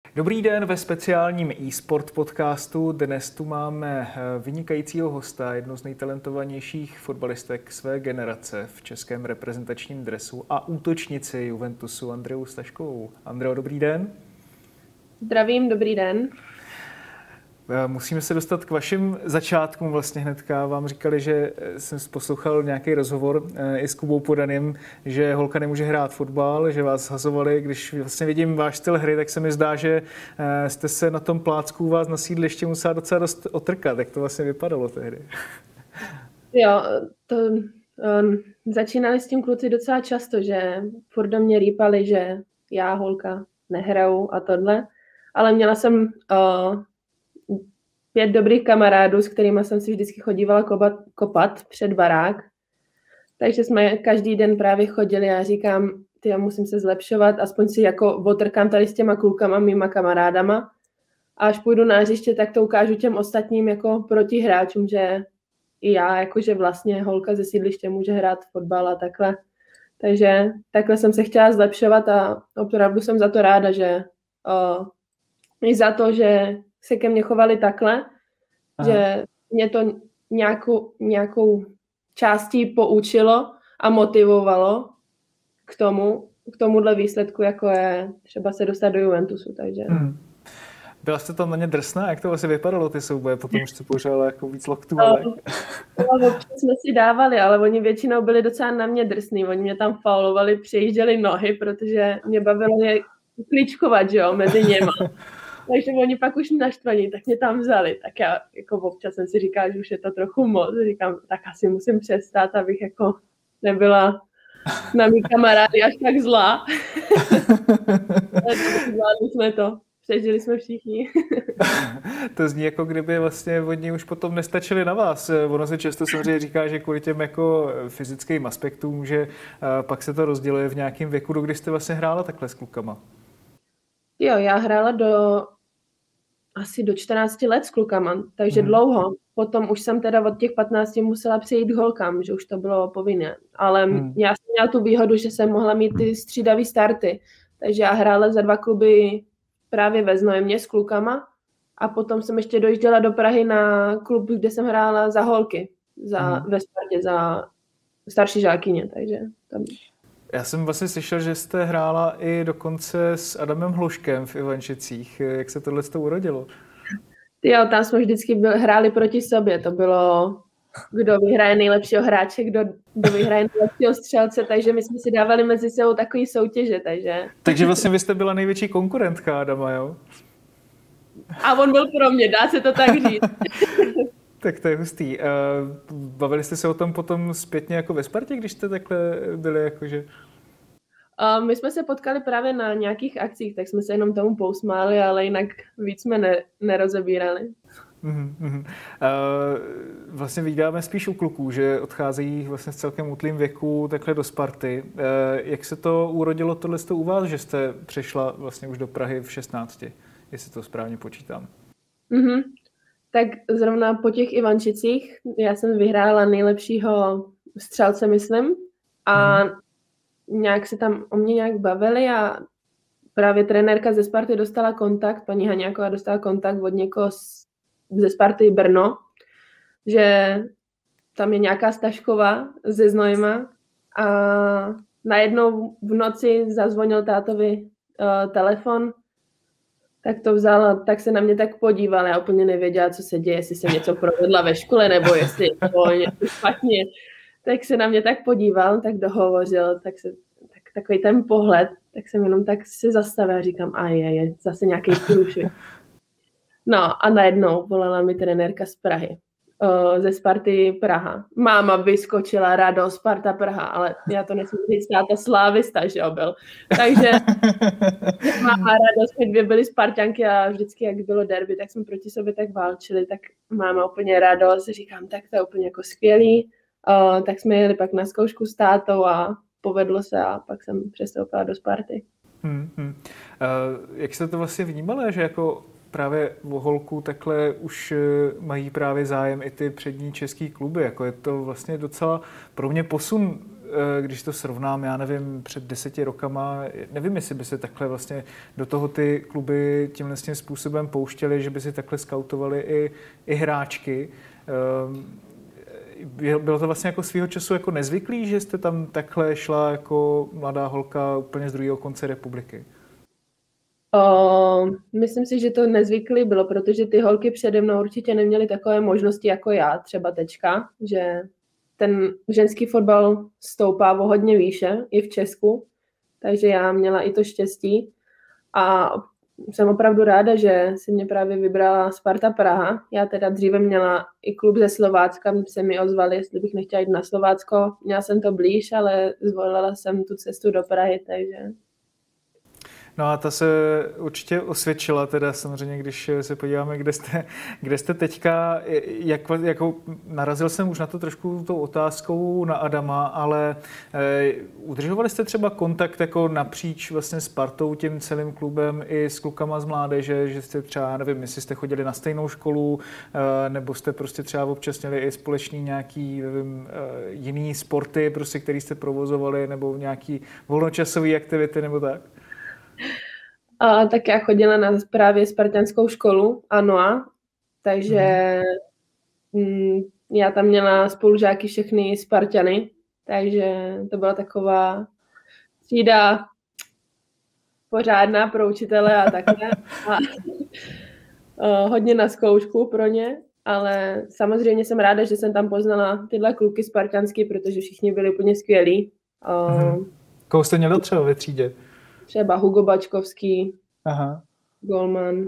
Dobrý den ve speciálním e-sport podcastu. Dnes tu máme vynikajícího hosta, jednu z nejtalentovanějších fotbalistek své generace v českém reprezentačním dresu a útočnici Juventusu Andreu Staškovou. Andreo, dobrý den. Zdravím, dobrý den. Musíme se dostat k vašim začátkům. Vlastně hnedka vám říkali, že jsem poslouchal nějaký rozhovor i s Kubou Podaným, že holka nemůže hrát fotbal, že vás hazovali. Když vlastně vidím váš styl hry, tak se mi zdá, že jste se na tom plácku u vás na sídlišti musela docela dost otrkat. Jak to vlastně vypadalo tehdy? Jo, začínali s tím kluci docela často, že furt do mě rýpali, že já, holka, nehraju a tohle. Ale měla jsem 5 dobrých kamarádů, s kterými jsem si vždycky chodívala kopat před barák. Takže jsme každý den právě chodili a říkám, já musím se zlepšovat, aspoň si jako otrkám tady s těma klukama, mýma kamarádama. A až půjdu na hřiště, tak to ukážu těm ostatním jako protihráčům, že i já, jakože vlastně holka ze sídliště může hrát fotbal a takhle. Takže takhle jsem se chtěla zlepšovat a opravdu jsem za to ráda, že i za to, že se ke mně chovali takhle, že mě to nějakou částí poučilo a motivovalo k tomuhle výsledku, jako je třeba se dostat do Juventusu. Takže. Byla jste tam na ně drsná? Jak to vlastně vypadalo, ty souboje? Potom už jste pořádala jako víc loktů, ale... Občas jsme si dávali, ale oni většinou byli docela na mě drsný. Oni mě tam faulovali, přejížděli nohy, protože mě bavilo je kličkovat, že jo, mezi něma. Takže oni pak už naštvaní, tak mě tam vzali. Tak já jako občas jsem si říkala, že už je to trochu moc. Říkám, tak asi musím přestat, abych jako nebyla na mý kamarády až tak zlá. Ale zvládli jsme to. Přežili jsme všichni. To zní jako kdyby vlastně oni už potom nestačili na vás. Ono se často samozřejmě říká, že kvůli těm jako fyzickým aspektům, že pak se to rozděluje v nějakém věku, do kdy jste vlastně hrála takhle s klukama. Jo, já hrála asi do 14 let s klukama, takže dlouho. Potom už jsem teda od těch 15 musela přejít k holkám, že už to bylo povinné. Ale já jsem měla tu výhodu, že jsem mohla mít ty střídavý starty. Takže já hrála za 2 kluby právě ve Znojmě s klukama a potom jsem ještě dojížděla do Prahy na klub, kde jsem hrála za holky, ve Spartě, za starší žákyně, takže tam... Já jsem vlastně slyšel, že jste hrála i dokonce s Adamem Hluškem v Ivančicích. Jak se tohle urodilo? Jo, tam jsme vždycky hráli proti sobě. To bylo, kdo vyhraje nejlepšího hráče, kdo vyhraje nejlepšího střelce, takže my jsme si dávali mezi sebou takový soutěže, takže... Takže vlastně vy jste byla největší konkurentka Adama, jo? A on byl pro mě, dá se to tak říct. Tak to je hustý. Bavili jste se o tom potom zpětně jako ve Spartě, když jste takhle byli jakože? My jsme se potkali právě na nějakých akcích, tak jsme se jenom tomu pousmáli, ale jinak víc jsme nerozebírali. Vlastně vídáme spíš u kluků, že odcházejí vlastně v celkem útlým věku takhle do Sparty. Jak se to urodilo tohle u vás, že jste přešla vlastně už do Prahy v 16, jestli to správně počítám? Tak zrovna po těch Ivančicích já jsem vyhrála nejlepšího střelce, myslím, a nějak se tam o mě nějak bavili a právě trenérka ze Sparty dostala kontakt, paní Haňáková dostala kontakt od někoho ze Sparty Brno, že tam je nějaká Stašková ze Znojma a najednou v noci zazvonil tátovi telefon, tak to vzala, tak se na mě tak podívala, já úplně nevěděla, co se děje, jestli jsem něco provedla ve škole, nebo jestli je to něco špatně. Tak se na mě tak podíval, tak dohovořil, tak takový ten pohled, tak jsem jenom tak se zastavila a říkám, a je zase nějaký průšvih. No a najednou volala mi trenérka z Prahy, ze Sparty Praha. Máma vyskočila, radost, Sparta Praha, ale já to nesmím říct, táta slávista, že jo, byl. Takže máma radost, my 2 byly Sparťanky a vždycky, jak bylo derby, tak jsme proti sobě tak válčili, tak máma úplně radost, říkám, tak to je úplně jako skvělý. Tak jsme jeli pak na zkoušku s tátou a povedlo se a pak jsem přestoupila do Sparty. Jak jste to vlastně vnímala, že jako právě o holku takhle už mají právě zájem i ty přední český kluby? Jako je to vlastně docela pro mě posun když to srovnám, já nevím, před 10 rokama, nevím, jestli by se takhle vlastně do toho ty kluby tímhle tím způsobem pouštěli, že by si takhle skautovali i hráčky. Bylo to vlastně jako svýho času jako nezvyklý, že jste tam takhle šla jako mladá holka úplně z druhého konce republiky? Myslím si, že to nezvyklý bylo, protože ty holky přede mnou určitě neměly takové možnosti jako já, třeba teďka, že ten ženský fotbal stoupá o hodně výše i v Česku, takže já měla i to štěstí a jsem opravdu ráda, že si mě právě vybrala Sparta Praha. Já teda dříve měla i klub ze Slovácka, se mi ozvali, jestli bych nechtěla jít na Slovácko. Měla jsem to blíž, ale zvolila jsem tu cestu do Prahy, takže... No a ta se určitě osvědčila, teda samozřejmě, když se podíváme, kde jste teďka, jako narazil jsem už na to trošku tou otázkou na Adama, ale udržovali jste třeba kontakt jako napříč vlastně Spartou, tím celým klubem i s klukama z mládeže, že jste třeba, nevím, jestli jste chodili na stejnou školu, nebo jste prostě třeba občas měli i společný nějaký, nevím, jiný sporty, prostě, který jste provozovali, nebo nějaký volnočasové aktivity, nebo tak? Tak já chodila na právě spartanskou školu, ANOA, takže já tam měla spolužáky všechny Spartany, takže to byla taková třída pořádná pro učitele a takhle. Hodně na zkoušku pro ně, ale samozřejmě jsem ráda, že jsem tam poznala tyhle kluky spartanský, protože všichni byli úplně skvělí. Koho jste měli třeba ve třídě? Třeba Hugo Bačkovský, Aha. Golman,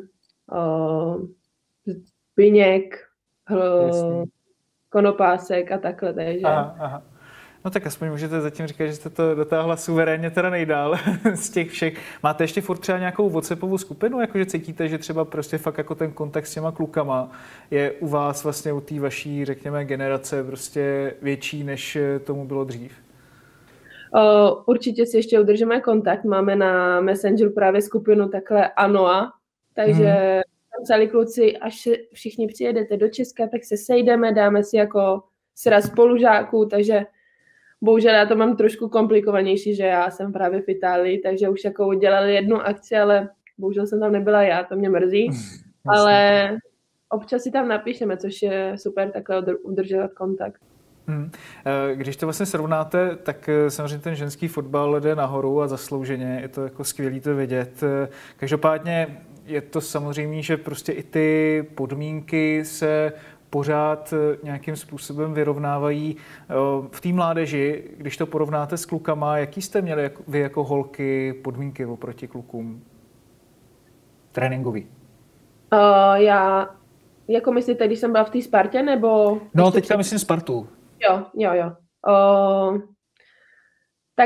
Zbyněk, Konopásek a takhle. Takže. Aha. No tak aspoň můžete zatím říkat, že jste to dotáhla suverénně teda nejdál z těch všech. Máte ještě furt třeba nějakou WhatsAppovou skupinu, jakože cítíte, že třeba prostě fakt jako ten kontakt s těma klukama je u vás vlastně u té vaší, řekněme, generace prostě větší, než tomu bylo dřív? Určitě si ještě udržíme kontakt. Máme na Messengeru právě skupinu takhle ANOA, takže tam psali kluci, až všichni přijedete do Česka, tak se sejdeme, dáme si jako sraz spolužáků, takže bohužel já to mám trošku komplikovanější, že já jsem právě v Itálii, takže už jako udělali jednu akci, ale bohužel jsem tam nebyla já, to mě mrzí, ale občas si tam napíšeme, což je super takhle udržovat kontakt. Když to vlastně srovnáte, tak samozřejmě ten ženský fotbal jde nahoru a zaslouženě, je to jako skvělý to vidět. Každopádně je to samozřejmě, že prostě i ty podmínky se pořád nějakým způsobem vyrovnávají. V té mládeži, když to porovnáte s klukama, jaký jste měli vy jako holky podmínky oproti klukům? Tréninkový. Já, jako myslíte, když jsem byla v té Spartě, nebo... No, teďka myslím Spartu. Jo. Tak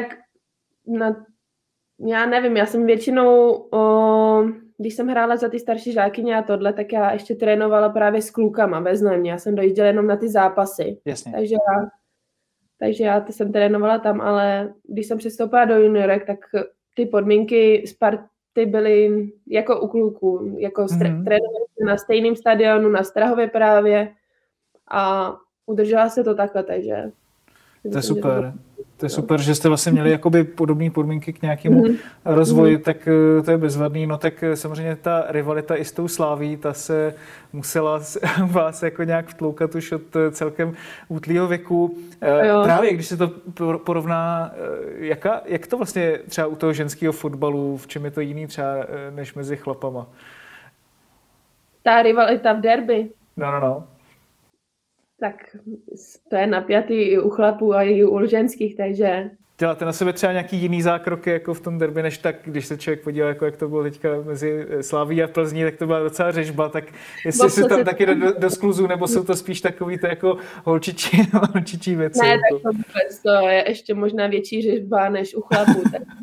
já nevím, já jsem většinou, když jsem hrála za ty starší žákyně a tohle, tak já ještě trénovala právě s klukama ve Znojmě. Já jsem dojížděla jenom na ty zápasy. Jasně. Takže já jsem trénovala tam, ale když jsem přestoupila do juniorek, tak ty podmínky Sparty byly jako u kluků. Jako trénovali na stejném stadionu, na Strahově právě a udržela se to takhle, takže... To je super. To je super, že jste vlastně měli jakoby podobné podmínky k nějakému rozvoji, tak to je bezvadný. No tak samozřejmě ta rivalita i s tou Slaví, ta se musela vás jako nějak vtloukat už od celkem útlýho věku. Právě když se to porovná, jak to vlastně třeba u toho ženského fotbalu, v čem je to jiný třeba než mezi chlapama? Ta rivalita v derby. No. Tak to je napjatý i u chlapů a i u ženských, takže... Děláte na sebe třeba nějaký jiný zákroky jako v tom derby, než tak, když se člověk podívá, jako jak to bylo teďka mezi Slaví a Plzní, tak to byla docela řežba, tak jestli se tam taky do skluzu, nebo jsou to spíš takový to jako holčičí věci? Ne, tak to vůbec, to je ještě možná větší řežba než u chlapů.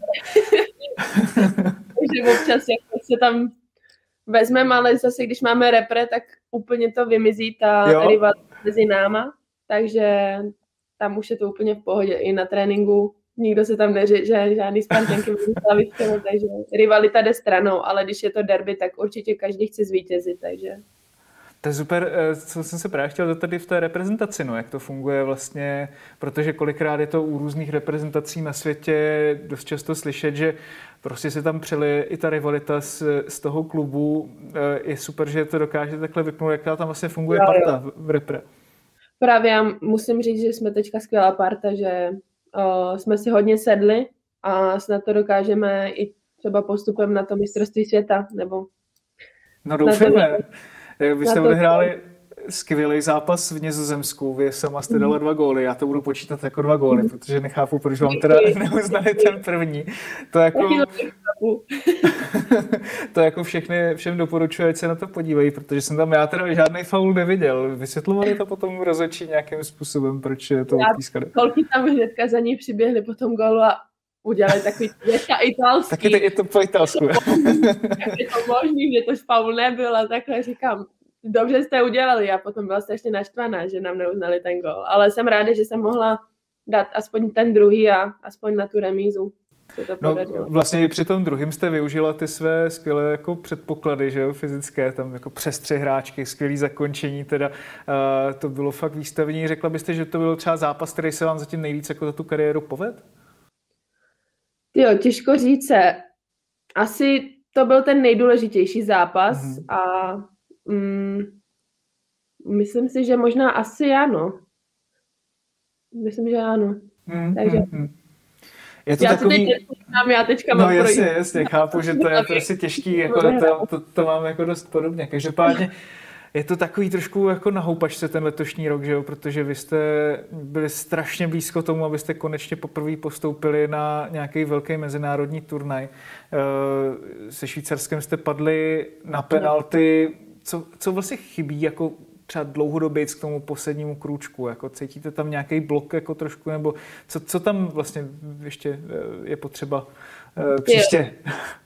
Takže občas jako se tam vezmeme, ale zase když máme repre, tak úplně to vymizí ta rivalita mezi náma, takže tam už je to úplně v pohodě. I na tréninku nikdo se tam neřeže, žádný Spartanky mezi Slavičkami, takže rivalita jde stranou, ale když je to derby, tak určitě každý chce zvítězit, takže... To je super, co jsem se právě chtěl tady v té reprezentaci, no, jak to funguje vlastně, protože kolikrát je to u různých reprezentací na světě dost často slyšet, že prostě se tam přelije i ta rivalita z toho klubu. Je super, že to dokáže takhle vypnout, jaká tam vlastně funguje parta v repre. Právě já musím říct, že jsme teďka skvělá parta, že jsme si hodně sedli a snad to dokážeme i třeba postupem na to mistrovství světa, nebo... No doufáme. Vy jste odehráli skvělý zápas v Nizozemsku, vy sama jste dala 2 góly, já to budu počítat jako 2 góly, protože nechápu, proč vám teda neuznali ten první. To jako... To jako všem doporučuji, ať se na to podívají, protože jsem tam já teda žádný faul neviděl. Vysvětlovali to potom rozhodčí nějakým způsobem, proč to odpískali. Holky tam hnedka za ní přiběhli po tom gólu a udělali takový dětka italský. Taky je to po italsku. Jak je to možný, že to faul nebyl a takhle říkám, dobře jste udělali. Já potom byla strašně naštvaná, že nám neuznali ten gól. Ale jsem ráda, že jsem mohla dát aspoň ten druhý a aspoň na tu remízu. No, vlastně při tom druhém jste využila ty své skvělé jako předpoklady, že jo, fyzické, tam jako přes 3 hráčky, skvělý zakončení, teda to bylo fakt výstavní. Řekla byste, že to byl třeba zápas, který se vám zatím nejvíc jako za tu kariéru povedl? Jo, těžko říct se. Asi to byl ten nejdůležitější zápas a myslím si, že možná asi ano. Myslím, že ano. Takže... Je to takový... Já teďka mám jasně, chápu, že to je prostě těžký, jako to mám jako dost podobně. Každopádně je to takový trošku jako na houpačce ten letošní rok, že jo? Protože vy jste byli strašně blízko tomu, abyste konečně poprvé postoupili na nějaký velký mezinárodní turnaj. Se Švýcarskem jste padli na penalty. Co vlastně chybí jako třeba dlouhodobě k tomu poslednímu krůčku? Jako cítíte tam nějaký blok jako trošku, nebo co tam vlastně ještě je potřeba příště?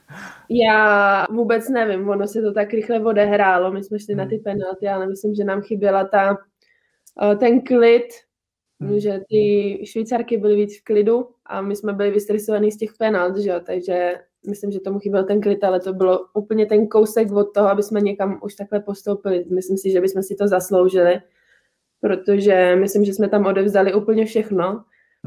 Já vůbec nevím, ono se to tak rychle odehrálo, my jsme šli na ty penalty, ale myslím, že nám chyběla ten klid, že ty Švýcarky byly víc v klidu a my jsme byli vystresovaní z těch penalt, že jo, takže myslím, že tomu chyběl ten klid, ale to bylo úplně ten kousek od toho, aby jsme někam už takhle postoupili. Myslím si, že bychom si to zasloužili, protože myslím, že jsme tam odevzdali úplně všechno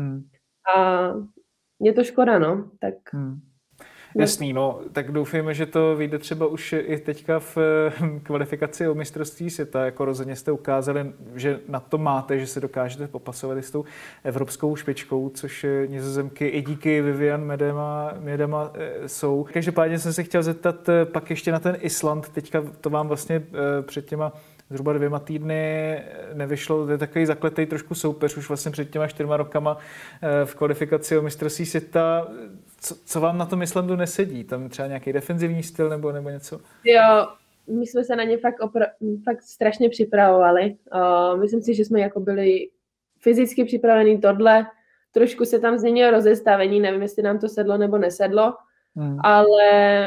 a je to škoda, no, tak... Jasný, no, tak doufejme, že to vyjde třeba už i teďka v kvalifikaci o mistrovství světa, jako rozhodně jste ukázali, že na to máte, že se dokážete popasovat i s tou evropskou špičkou, což Nizozemky i díky Vivian Miedema jsou. Každopádně jsem se chtěl zeptat pak ještě na ten Island, teďka to vám vlastně před těma zhruba 2 týdny nevyšlo, to je takový zakletej trošku soupeř už vlastně před těma 4 rokama v kvalifikaci o mistrovství světa. Co vám na tom Islandu nesedí? Tam třeba nějaký defenzivní styl nebo něco? Jo, my jsme se na ně fakt strašně připravovali. Myslím si, že jsme jako byli fyzicky připravení tohle. Trošku se tam změnilo rozestavení, nevím, jestli nám to sedlo nebo nesedlo, ale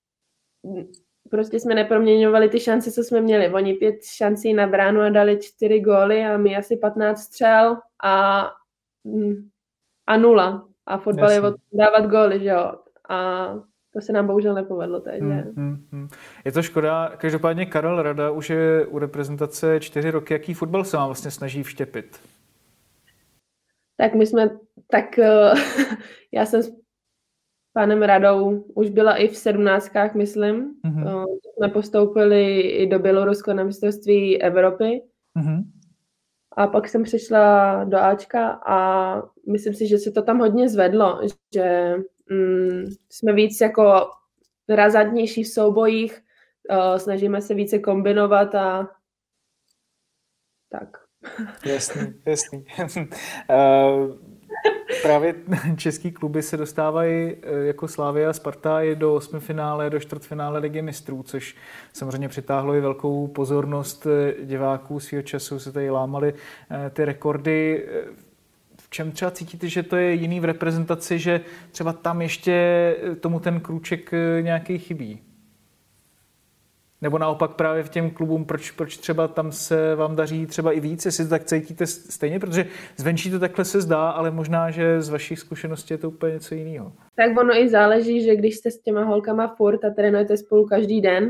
prostě jsme neproměňovali ty šance, co jsme měli. Oni 5 šancí na bránu a dali 4 góly a my asi 15 střel a 0. A fotbal je dávat góly, že jo. A to se nám bohužel nepovedlo. Takže... Je to škoda. Každopádně Karel Rada už je u reprezentace 4 roky. Jaký fotbal se vám vlastně snaží vštěpit? Tak já jsem s panem Radou už byla i v 17, myslím. Jsme postoupili i do Běloruska na mistrovství Evropy. A pak jsem přišla do Ačka a myslím si, že se to tam hodně zvedlo, že jsme víc jako razantnější v soubojích, snažíme se více kombinovat a tak. Jasný. Právě český kluby se dostávají jako Slavia a Sparta i do 8. finále, do čtvrtfinále Ligy mistrů, což samozřejmě přitáhlo i velkou pozornost diváků. Svýho času se tady lámaly ty rekordy. V čem třeba cítíte, že to je jiný v reprezentaci, že třeba tam ještě tomu ten krůček nějaký chybí? Nebo naopak právě v těm klubům, proč třeba tam se vám daří třeba i víc, jestli to tak cítíte stejně, protože zvenčí to takhle se zdá, ale možná, že z vašich zkušeností je to úplně něco jiného. Tak ono i záleží, že když jste s těma holkama furt a trénujete spolu každý den,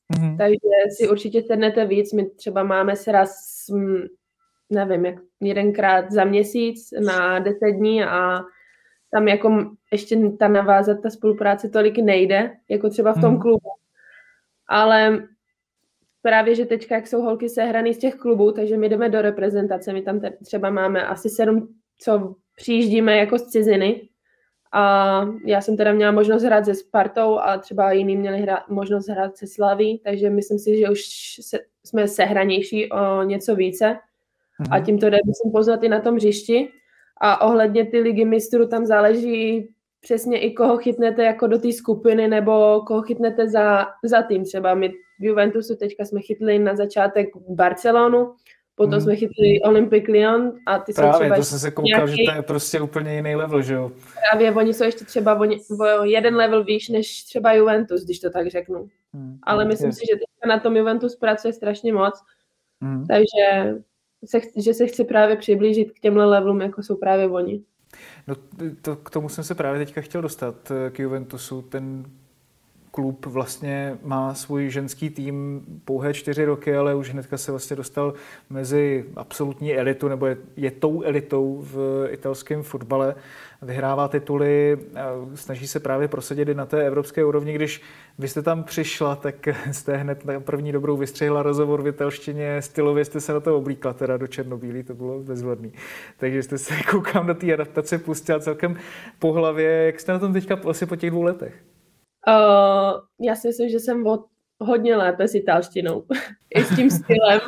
Takže si určitě sednete víc. My třeba máme sraz, nevím, jak jedenkrát za měsíc na 10 dní a tam jako ještě navázat ta spolupráce tolik nejde, jako třeba v tom klubu. Ale právě, že teďka, jak jsou holky sehraný z těch klubů, takže my jdeme do reprezentace, my tam třeba máme asi 7, co přijíždíme jako z ciziny. A já jsem teda měla možnost hrát se Spartou a třeba jiní měli možnost hrát se Slaví, takže myslím si, že už jsme sehranější o něco více. A tím to jde musím poznat i na tom hřišti. A ohledně ty ligy mistrů tam záleží přesně i koho chytnete jako do té skupiny nebo koho chytnete za tým. Třeba my v Juventusu teďka jsme chytli na začátek Barcelonu, potom jsme chytli Olympique Lyon a ty právě, jsou třeba... to jsem se koukal, že to je prostě úplně jiný level, že jo? Právě, oni jsou ještě třeba o jeden level výš než třeba Juventus, když to tak řeknu. Ale myslím si, že teďka na tom Juventus pracuje strašně moc, takže že se chce právě přiblížit k těmhle levelům, jako jsou právě oni. No, k tomu jsem se právě teďka chtěl dostat, k Juventusu. Ten klub vlastně má svůj ženský tým pouhé 4 roky, ale už hnedka se vlastně dostal mezi absolutní elitu, nebo je tou elitou v italském fotbale. Vyhrává tituly, snaží se právě prosadit i na té evropské úrovni. Když vy jste tam přišla, tak jste hned na první dobrou vystřihla rozhovor v italštině, stylově jste se na to oblíkla, teda do černobílý, to bylo bezvadný. Takže jste se, koukám, na té adaptace pustila celkem po hlavě. Jak jste na tom teďka asi po těch 2 letech? Já si myslím, že jsem hodně lépe s italštinou. I s tím stylem.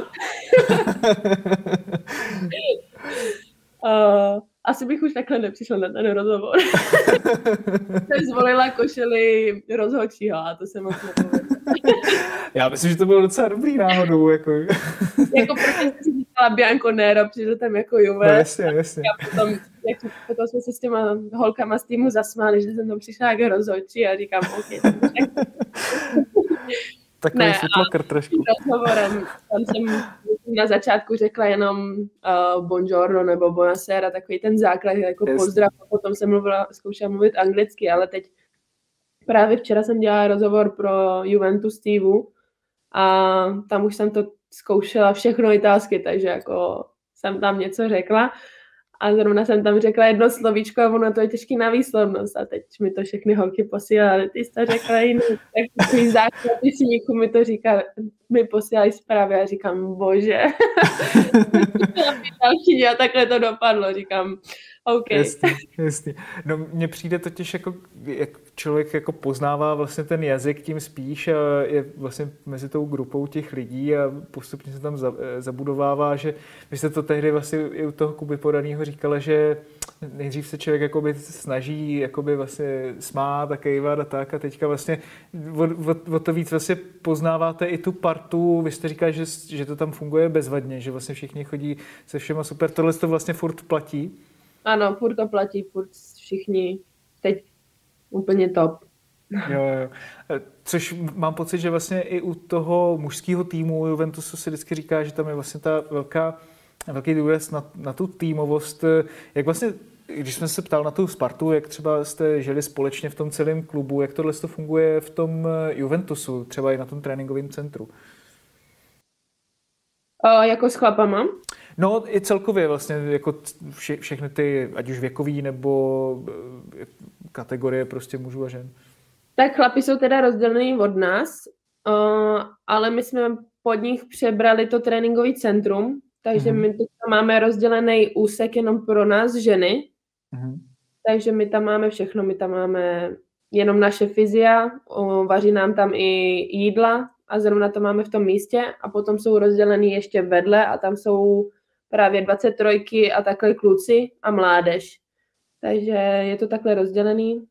Asi bych už takhle nepřišla na ten rozhovor. Jsem zvolila košeli rozhodčího a to se moc nepovedlo. Já myslím, že to bylo docela dobrý náhodou. Jako protože jsem si říkala Bianco Nero, přijde tam jako Juve. No, jasně. A potom jsme se s těma holkama z týmu zasmáli, že jsem tam přišla jako rozhodčí a říkám, OK. Takový světlokr trošku. Rozhovorem, tam jsem na začátku řekla jenom buongiorno nebo buonasera, takový ten základ, jako pozdrav, a potom jsem zkoušela mluvit anglicky, ale teď právě včera jsem dělala rozhovor pro Juventus TV a tam už jsem to zkoušela všechno italsky, takže jako jsem tam něco řekla a zrovna jsem tam řekla jedno slovíčko a ono to je těžký na výslovnost a teď mi to všechny holky posílaly, ty jsi to řekla jiný, tak takový základ, když si někomu mi to říká, mi posílají zprávy a říkám, bože, a takhle to dopadlo, říkám, OK. Jasný. No mně přijde totiž, jako, jak člověk jako poznává vlastně ten jazyk tím spíš a je vlastně mezi tou grupou těch lidí a postupně se tam zabudovává, že vy jste to tehdy vlastně i u toho Kuby Podaného říkala, že nejdřív se člověk jakoby snaží jakoby vlastně smát a kejvat a tak a teďka vlastně o to víc vlastně poznáváte i tu partu, vy jste říkali, že to tam funguje bezvadně, že vlastně všichni chodí se všema super, tohle to vlastně furt platí? Ano, furt to platí, furt všichni teď úplně top. Jo. Což mám pocit, že vlastně i u toho mužského týmu Juventusu se vždycky říká, že tam je vlastně ta velký důraz na tu týmovost. Jak vlastně, když jsem se ptal na tu Spartu, jak třeba jste žili společně v tom celém klubu, jak tohle to funguje v tom Juventusu, třeba i na tom tréninkovém centru? Jako s chlapama? No i celkově vlastně jako všechny ty, ať už věkový nebo kategorie prostě mužů a žen. Tak chlapi jsou teda rozdělení od nás, ale my jsme pod nich přebrali to tréninkové centrum, takže my teď máme rozdělený úsek jenom pro nás ženy, takže my tam máme všechno, my tam máme jenom naše fyzia, vaří nám tam i jídla a zrovna to máme v tom místě a potom jsou rozdělený ještě vedle a tam jsou právě 23 a takhle kluci a mládež. Takže je to takhle rozdělený.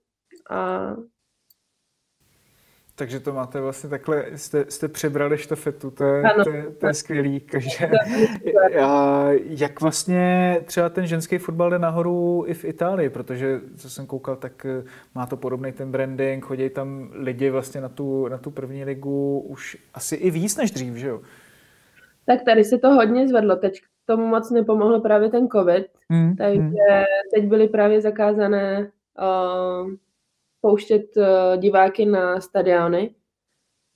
Takže to máte vlastně takhle, jste přebrali štafetu, to je skvělý. Takže, jak vlastně třeba ten ženský fotbal jde nahoru i v Itálii, protože, co jsem koukal, tak má to podobný ten branding, chodí tam lidi vlastně na tu první ligu už asi i víc než dřív, že jo? Tak tady se to hodně zvedlo, teď k tomu moc nepomohl právě ten covid, takže teď byly právě zakázané pouštět diváky na stadiony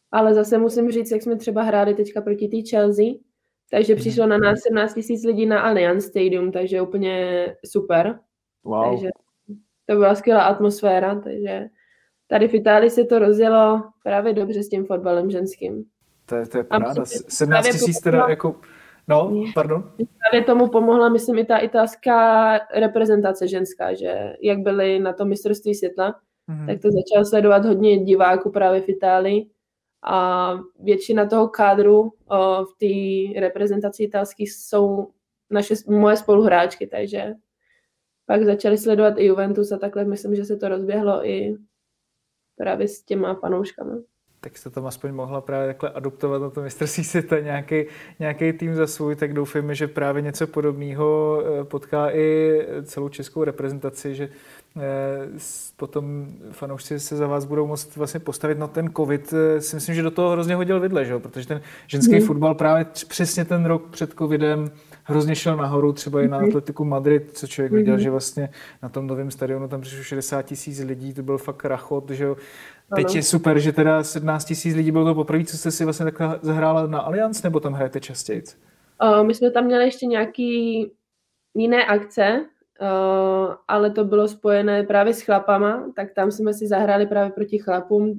ale zase musím říct, jak jsme třeba hráli teďka proti té Chelsea, takže přišlo na nás 17 000 lidí na Allianz Stadium, takže úplně super. Wow. Takže to byla skvělá atmosféra, takže tady v Itálii se to rozjelo právě dobře s tím fotbalem ženským. To je paráda. 17 000 teda jako... No, pardon. Právě tomu pomohla, myslím, i ta italská reprezentace ženská, že jak byly na tom mistrovství světla, tak to začalo sledovat hodně diváků právě v Itálii a většina toho kádru v té reprezentaci italské jsou moje spoluhráčky, takže pak začali sledovat i Juventus a takhle myslím, že se to rozběhlo i právě s těma fanouškami. Tak jste tam aspoň mohla právě takhle adoptovat na to mistrovství světa nějaký tým za svůj, tak doufejme, že právě něco podobného potká i celou českou reprezentaci, že potom fanoušci se za vás budou moct vlastně postavit na ten covid. Si myslím, že do toho hrozně hodil vidle, že? Protože ten ženský fotbal právě přesně ten rok před covidem hrozně šel nahoru, třeba i na Atletiku Madrid, co člověk viděl, že vlastně na tom novém stadionu tam přišlo 60 000 lidí, to byl fakt rachot, že jo. Teď je super, že teda 17 000 lidí bylo to poprvé, co jste si vlastně takhle zahrála na Allianz, nebo tam hrajete častěji? My jsme tam měli ještě nějaký jiné akce, ale to bylo spojené právě s chlapama, tak tam jsme si zahráli právě proti chlapům.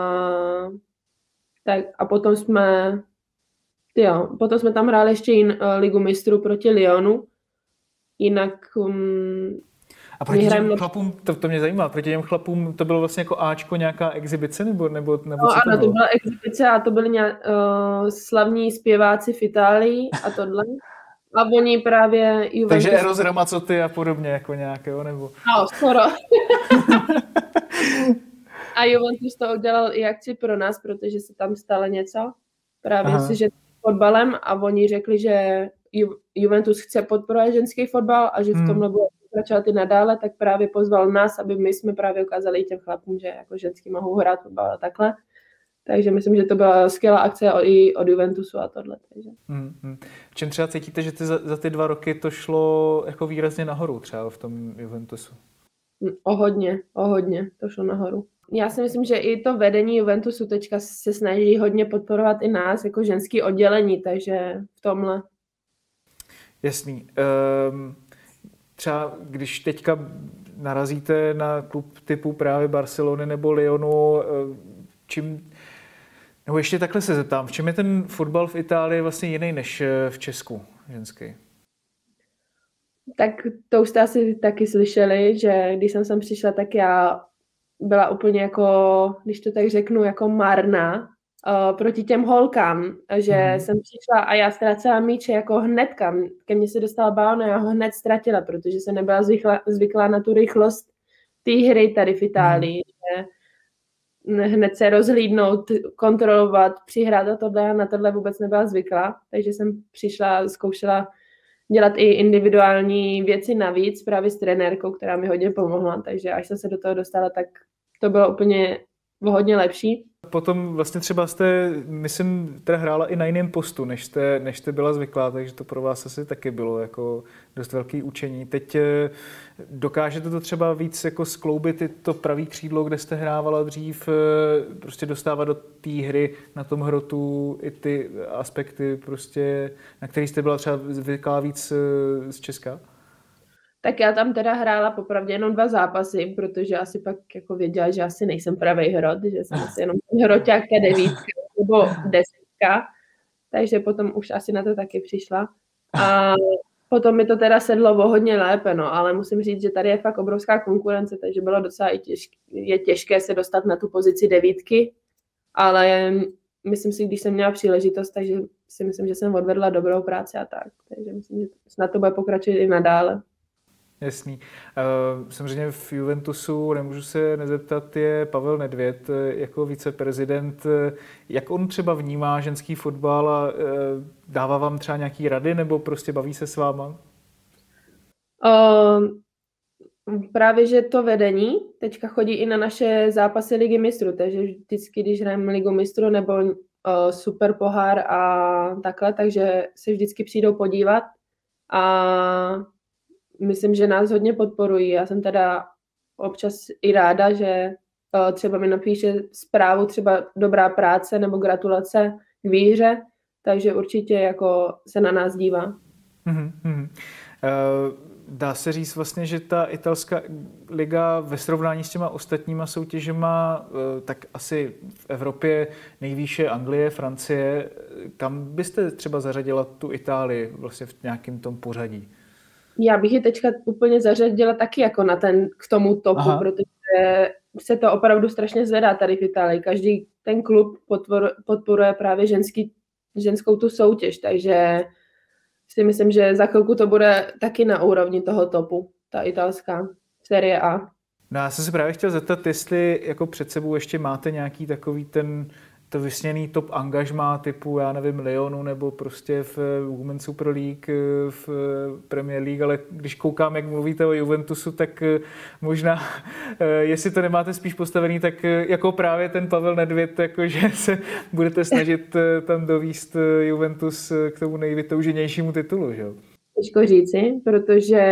Tak a potom jsme tam hráli ještě Ligu mistrů proti Lyonu. Jinak a proti těm chlapům, to mě zajímá, proti těm chlapům to bylo vlastně jako Ačko, nějaká exibice, nebo no, ano, to byla exibice a to byli slavní zpěváci v Itálii a tohle. A oni právě Juventus... Takže Eros Ramazzotti a podobně, jako nějakého, nebo... No, skoro. A Juventus to udělal i akci pro nás, protože se tam stalo něco. Právě si, že fotbalem a oni řekli, že Juventus chce podporovat ženský fotbal a že v tomhle bude pokračovat i nadále, tak právě pozval nás, aby my jsme právě ukázali těm chlapům, že jako ženský mohou hrát fotbal a takhle. Takže myslím, že to byla skvělá akce i od Juventusu a tohle. Takže. V čem třeba cítíte, že za ty 2 roky to šlo jako výrazně nahoru třeba v tom Juventusu? O hodně to šlo nahoru. Já si myslím, že i to vedení Juventusu teďka se snaží hodně podporovat i nás jako ženský oddělení, takže v tomhle. Jasný. Třeba když teďka narazíte na klub typu právě Barcelony nebo Lyonu, nebo ještě takhle se zeptám, v čem je ten fotbal v Itálii vlastně jiný než v Česku ženský? Tak to už jste asi taky slyšeli, že když jsem sem přišla, tak já byla úplně jako, když to tak řeknu, jako marná proti těm holkám, že jsem přišla a já ztratila míče jako hnedka. Ke mně se dostala balón a já ho hned ztratila, protože jsem nebyla zvyklá na tu rychlost té hry tady v Itálii. Že hned se rozhlídnout, kontrolovat, přihrát a tohle, a na tohle vůbec nebyla zvyklá. Takže jsem přišla, zkoušela dělat i individuální věci navíc právě s trenérkou, která mi hodně pomohla. Takže až jsem se do toho dostala, tak to bylo úplně hodně lepší. Potom vlastně třeba jste, myslím, teda hrála i na jiném postu, než jste byla zvyklá, takže to pro vás asi taky bylo jako dost velký učení. Teď dokážete to třeba víc jako skloubit i to pravý křídlo, kde jste hrávala dřív, prostě dostávat do té hry na tom hrotu i ty aspekty, prostě, na který jste byla třeba zvyklá víc z Česka? Tak já tam teda hrála popravdě jenom 2 zápasy, protože asi pak jako věděla, že asi nejsem pravý hrot, že jsem asi jenom hroťák 9 nebo 10. Takže potom už asi na to taky přišla. A potom mi to teda sedlo o hodně lépe, no, ale musím říct, že tady je fakt obrovská konkurence, takže bylo docela je těžké se dostat na tu pozici 9, ale myslím si, když jsem měla příležitost, takže si myslím, že jsem odvedla dobrou práci a tak. Takže myslím, že snad to bude pokračovat i nadále. Jasný. Samozřejmě v Juventusu, nemůžu se nezeptat, je Pavel Nedvěd jako viceprezident. Jak on třeba vnímá ženský fotbal a dává vám třeba nějaký rady nebo prostě baví se s váma? Právě, že to vedení teďka chodí i na naše zápasy Ligy mistrů, takže vždycky, když hrajeme Ligu mistrů nebo super pohár a takhle, takže se vždycky přijdou podívat a myslím, že nás hodně podporují. Já jsem teda občas i ráda, že třeba mi napíše zprávu, třeba dobrá práce nebo gratulace k výhře, takže určitě jako se na nás dívá. Dá se říct vlastně, že ta italská liga ve srovnání s těma ostatníma soutěžema, tak asi v Evropě nejvýše Anglie, Francie. Kam byste třeba zařadila tu Itálii vlastně v nějakém tom pořadí? Já bych ji teďka úplně zařadila taky jako k tomu topu, protože se to opravdu strašně zvedá tady v Itálii. Každý ten klub podporuje právě ženskou tu soutěž, takže si myslím, že za chvilku to bude taky na úrovni toho topu, ta italská Serie A. No já jsem se právě chtěl zeptat, jestli jako před sebou ještě máte nějaký takový to vysněný top angažmá typu, já nevím, Lyonu nebo prostě v Women's Super League, v Premier League, ale když koukám, jak mluvíte o Juventusu, tak možná, jestli to nemáte spíš postavený, tak jako právě ten Pavel Nedvěd, jakože se budete snažit tam dovíst Juventus k tomu nejvytouženějšímu titulu, že jo? Těžko říci, protože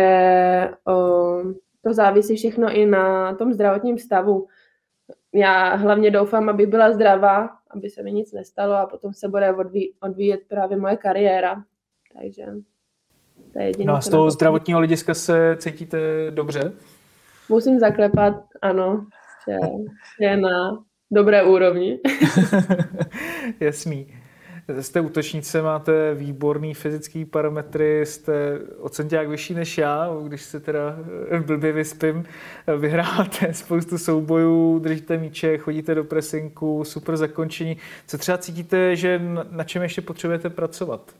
to závisí všechno i na tom zdravotním stavu. Já hlavně doufám, aby byla zdravá, aby se mi nic nestalo a potom se bude odvíjet právě moje kariéra. Takže to je jediné. No a z toho zdravotního hlediska se cítíte dobře? Musím zaklepat, ano, že je na dobré úrovni. Jasný. Jste útočnice, máte výborný fyzický parametry, jste o centiák vyšší než já, když se teda blbě vyspím, vyhráváte spoustu soubojů, držíte míče, chodíte do presinku, super zakončení. Co třeba cítíte, že na čem ještě potřebujete pracovat?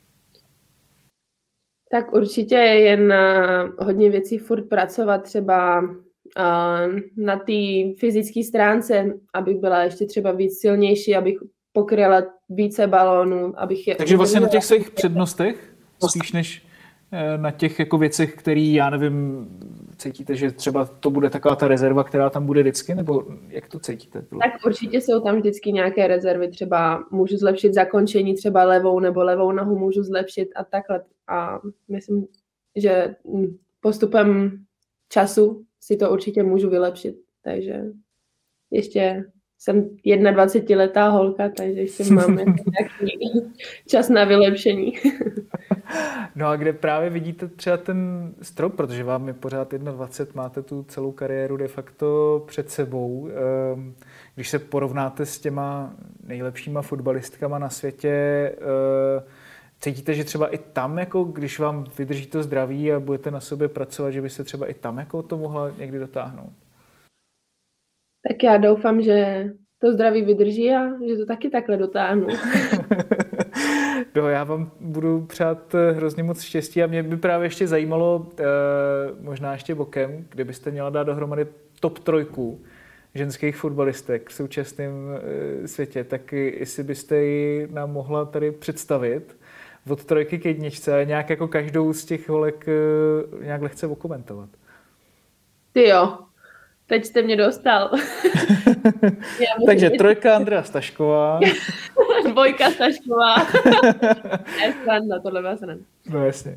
Tak určitě je na hodně věcí furt pracovat, třeba na té fyzické stránce, abych byla ještě třeba víc silnější, abych pokryla více balónů, abych je... Takže vlastně na těch svých přednostech, spíš než na těch jako věcech, které, já nevím, cítíte, že třeba to bude taková ta rezerva, která tam bude vždycky, nebo jak to cítíte? Tak určitě jsou tam vždycky nějaké rezervy, třeba můžu zlepšit zakončení, třeba levou nebo levou nohu můžu zlepšit a takhle. A myslím, že postupem času si to určitě můžu vylepšit, takže ještě... Jsem 21letá holka, takže ještě mám nějaký čas na vylepšení. No a kde právě vidíte třeba ten strop, protože vám je pořád 21, máte tu celou kariéru de facto před sebou. Když se porovnáte s těma nejlepšíma fotbalistkama na světě, cítíte, že třeba i tam, jako když vám vydrží to zdraví a budete na sobě pracovat, že byste třeba i tam jako to mohla někdy dotáhnout? Tak já doufám, že to zdraví vydrží a že to taky takhle dotáhnu. No, já vám budu přát hrozně moc štěstí a mě by právě ještě zajímalo, možná ještě bokem, kdybyste měla dát dohromady top 3 ženských fotbalistek v současném světě, tak jestli byste ji nám mohla tady představit od 3 k 1 a nějak jako každou z těch holek nějak lehce okomentovat. Ty jo. Teď jste mě dostal. Takže 3 Andrea Stašková. 2 Stašková. Je sranda, tohle byla sranda. No jasně.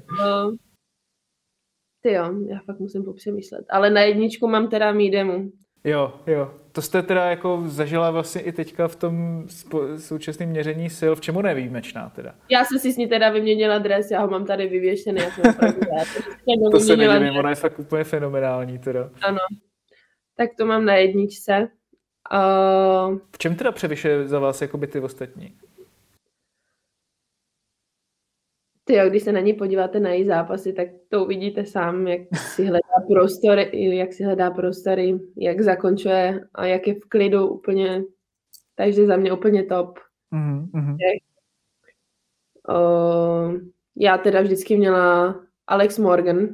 Ty jo, já fakt musím popřemýšlet. Ale na 1 mám teda Mídemu. Jo. To jste teda jako zažila vlastně i teďka v tom současném měření sil. V čem ona je výjimečná teda? Já jsem si s ní teda vyměnila dres, já ho mám tady vyvěšený. To se nedivím, ona je fakt úplně fenomenální teda. Ano. Tak to mám na 1. V čem teda převyšuje za vás jakoby ty ostatní? Tyjo, když se na ní podíváte na její zápasy, tak to uvidíte sám, jak si hledá prostory, jak zakončuje a jak je v klidu úplně. Takže za mě úplně top. Mm-hmm. Já teda vždycky měla Alex Morgan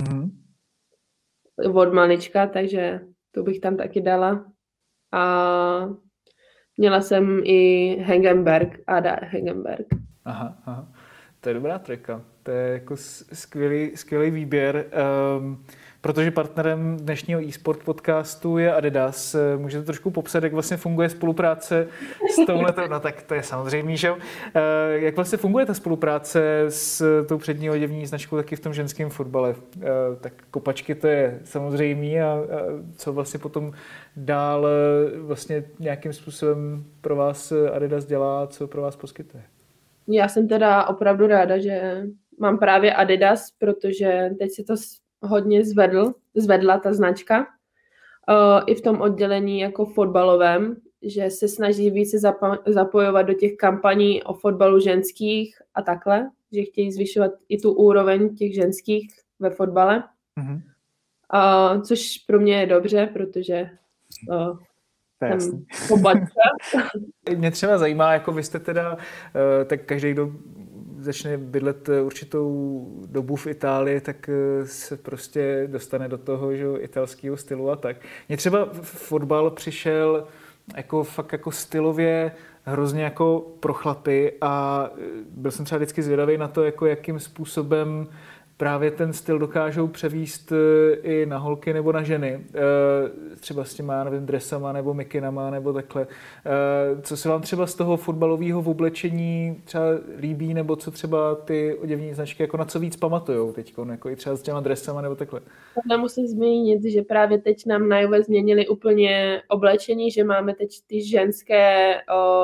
od malička, takže to bych tam taky dala. A měla jsem i Ada Hegenberg. Aha. To je dobrá 3. To je jako skvělý výběr. protože partnerem dnešního e-sport podcastu je Adidas. Můžete trošku popsat, jak vlastně funguje spolupráce s touhletou, no tak to je samozřejmý, že jo? Jak vlastně funguje ta spolupráce s tou přední oděvní značkou taky v tom ženském fotbale? Tak kopačky to je samozřejmý a co vlastně potom dál vlastně nějakým způsobem pro vás Adidas dělá, co pro vás poskytuje? Já jsem teda opravdu ráda, že mám právě Adidas, protože teď se to hodně zvedla ta značka. I v tom oddělení jako fotbalovém, že se snaží více zapojovat do těch kampaní o fotbalu ženských a takhle, že chtějí zvyšovat i tu úroveň těch ženských ve fotbale. Mm-hmm. Což pro mě je dobře, protože jsem pobačka. Mě třeba zajímá, jako vy jste teda, tak každý, kdo začne bydlet určitou dobu v Itálii, tak se prostě dostane do toho, že italského stylu a tak. Mně třeba fotbal přišel jako fakt jako stylově hrozně jako pro chlapy a byl jsem třeba vždycky zvědavý na to, jako jakým způsobem právě ten styl dokážou převést i na holky nebo na ženy. Třeba s těma, nevím, dresama nebo mikinama nebo takhle. Co se vám třeba z toho fotbalového oblečení třeba líbí, nebo co třeba ty oděvní značky, jako na co víc pamatujou teď, jako i třeba s těma dresama nebo takhle? Já musím zmínit, že právě teď nám na Juve změnili úplně oblečení, že máme teď ty ženské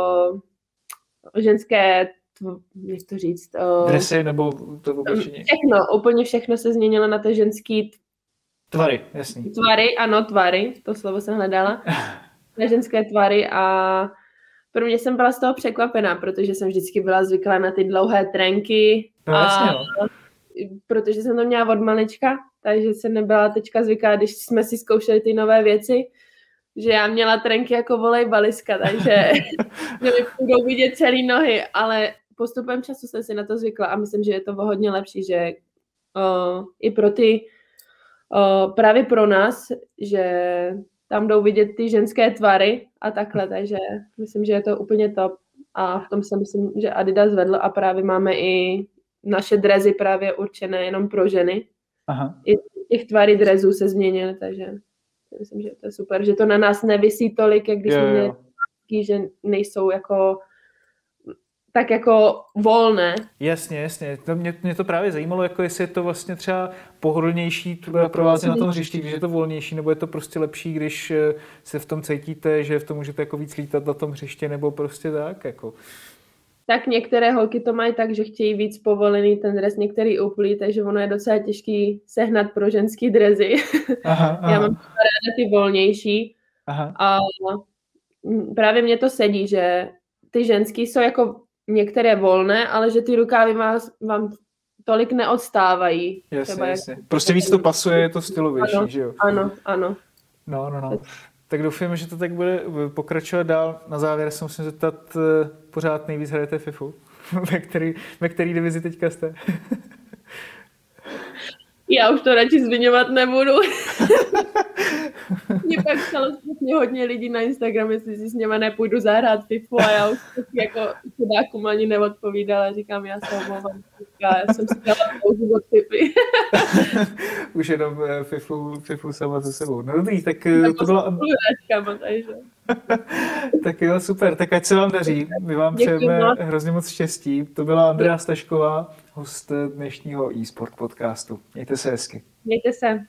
jak to říct? Dresy nebo to oblečení? Všechno, úplně všechno se změnilo na to ženský tvary, jasný. Tvary, to slovo jsem hledala. Na ženské tvary a pro mě jsem byla z toho překvapená, protože jsem vždycky byla zvyklá na ty dlouhé trenky. No, jasně, protože jsem to měla od malička, takže jsem nebyla teďka zvyklá, když jsme si zkoušeli ty nové věci, že já měla trenky jako volejbaliska, takže že mi budou vidět celý nohy, ale postupem času jsem si na to zvykla a myslím, že je to hodně lepší, že i pro ty, právě pro nás, že tam jdou vidět ty ženské tvary a takhle, takže myslím, že je to úplně top a v tom si myslím, že Adidas vedl a právě máme i naše dresy právě určené jenom pro ženy. Aha. I těch tvary dresů se změnily, takže myslím, že to je super, že to na nás nevisí tolik, jak když jsme měli, že nejsou jako tak jako volné. Jasně. Mě to právě zajímalo, jako jestli je to vlastně třeba pohodlnější pro vás na tom hřišti, když je to volnější, nebo je to prostě lepší, když se v tom cítíte, že v tom můžete jako víc lítat na tom hřiště, nebo prostě tak, jako. Tak některé holky to mají tak, že chtějí víc povolený ten dres, některý úplný, takže ono je docela těžký sehnat pro ženský dresy. Aha. Já mám ráda ty volnější. Aha. A právě mě to sedí, že ty ženský jsou jako některé volné, ale že ty rukávy vám tolik neodstávají. Jasně. Prostě víc to pasuje, je to stylovější, že jo? Ano. No. Tak doufujeme, že to tak bude pokračovat dál. Na závěr se musím zeptat, pořád nejvíc hrajete FIFU? ve který divizi teďka jste? Já už to radši zmiňovat nebudu. Mě pak stalo hodně lidí na Instagramu, jestli si s něma nepůjdu zahrát FIFU a já už jako chudákům ani neodpovídala. Říkám, já se omlouvám. Já jsem si dala pauzu od FIFy. Už jenom FIFU sama se sebou. No dobrý, tak to bylo... Tak jo, super. Tak ať se vám daří. My vám přejeme hrozně moc štěstí. To byla Andrea Stašková, host dnešního e-sport podcastu. Mějte se hezky. Mějte se.